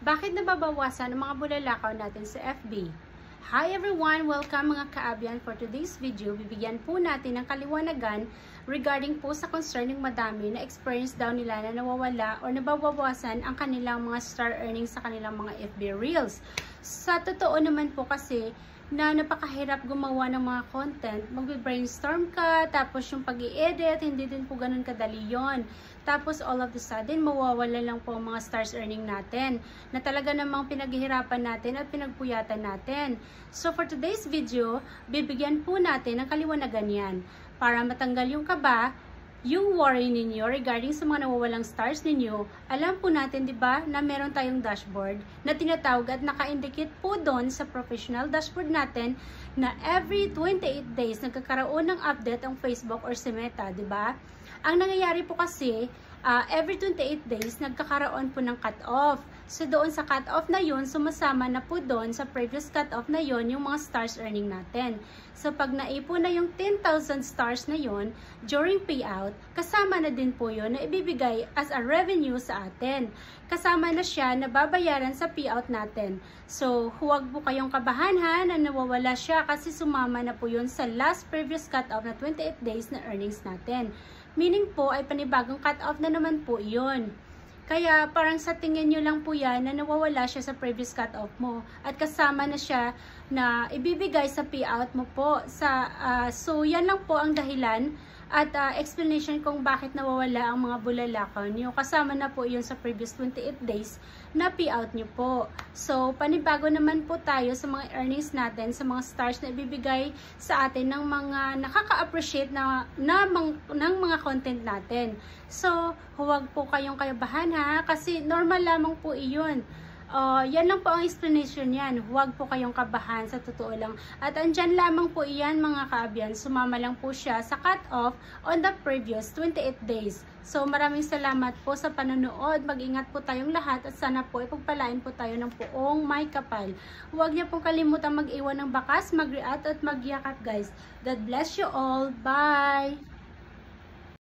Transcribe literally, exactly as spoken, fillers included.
Bakit nababawasan ang mga bulalakaw natin sa F B? Hi everyone! Welcome mga kaabyan. For today's video, bibigyan po natin ng kaliwanagan regarding po sa concern ng madami na experience daw nila na nawawala o nababawasan ang kanilang mga star earnings sa kanilang mga F B Reels. Sa totoo naman po kasi, na napakahirap gumawa ng mga content. Magbe-brainstorm ka, tapos yung pag-i-edit, hindi din po ganun kadali yon. Tapos all of the sudden, mawawala lang po ang mga stars earning natin, na talaga namang pinaghihirapan natin at pinagpuyatan natin. So for today's video, bibigyan po natin ng kaliwanagan yan, para matanggal yung kaba, yung worry ninyo regarding sa mga nawawalang stars ninyo. Alam po natin, di ba, na meron tayong dashboard na tinatawag at naka-indicate po doon sa professional dashboard natin na every twenty-eight days nagkakaroon ng update ang Facebook or si Meta, di ba? Ang nangyayari po kasi, uh, every twenty-eight days nagkakaroon po ng cut-off. So doon sa cut-off na yun, sumasama na po doon sa previous cut-off na yun yung mga stars earning natin. So pag naipon na yung ten thousand stars na yun, during payout, kasama na din po yun na ibibigay as a revenue sa atin. Kasama na siya na babayaran sa payout natin. So huwag po kayong kabahan ha na nawawala siya kasi sumama na po yun sa last previous cut-off na twenty-eight days na earnings natin. Meaning po ay panibagong cut-off na naman po yun. Kaya parang sa tingin nyo lang po yan na nawawala siya sa previous cut-off mo. At kasama na siya na ibibigay sa payout mo po. Sa, uh, so yan lang po ang dahilan at uh, explanation kung bakit nawawala ang mga bulalakaw nyo. Kasama na po yun sa previous twenty-eight days na payout nyo po. So panibago naman po tayo sa mga earnings natin, sa mga stars na ibibigay sa atin ng mga nakaka-appreciate na, na mang, ng mga content natin. So huwag po kayong kayabahan ha, kasi normal lamang po iyon. Uh, yan lang po ang explanation yan. Huwag po kayong kabahan, sa totoo lang. At andyan lamang po iyan mga kaabyan. Sumama lang po siya sa cut-off on the previous twenty-eight days. So maraming salamat po sa panonood. Mag-ingat po tayong lahat at sana po ipagpalain po tayo ng puong may kapal. Huwag niyo pong kalimutan mag-iwan ng bakas, mag-react at mag-yakap guys. God bless you all. Bye!